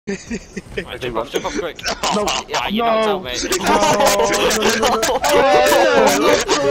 Right, jump off quick. No, Yeah, you knocked out, mate. No.